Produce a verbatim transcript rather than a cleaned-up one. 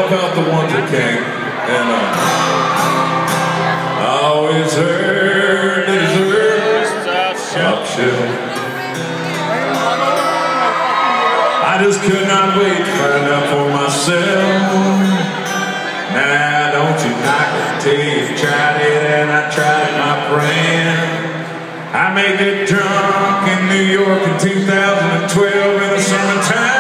help out the Wonder King. And uh, I always heard that his earth top shelf. I just could not wait to find out for myself. Now don't you knock it till you tried it, and I tried it, my friend. I may get drunk in New York in two thousand twelve in the summertime.